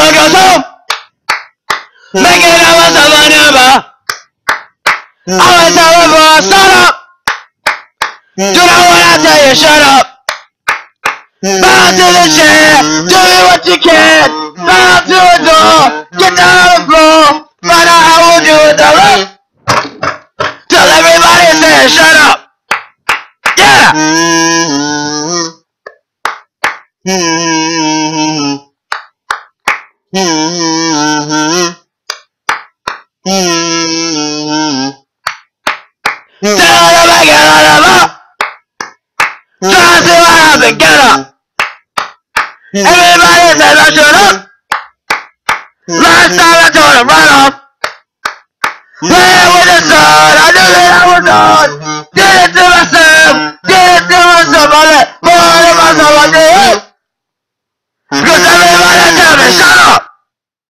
never goes home. Making up myself a number. Always tell me before I start up. Do not when I tell you shut up. Bow to the chair, do what you can. Bow to the door, get down on the floor. Find out how we'll do it the rest. Till everybody says shut up. Yeah. Tell them I get on them up. Try to see what happened, get up. Everybody says I shut up. Last time I told him right off. Playing with the sun, I knew that I was on. Did it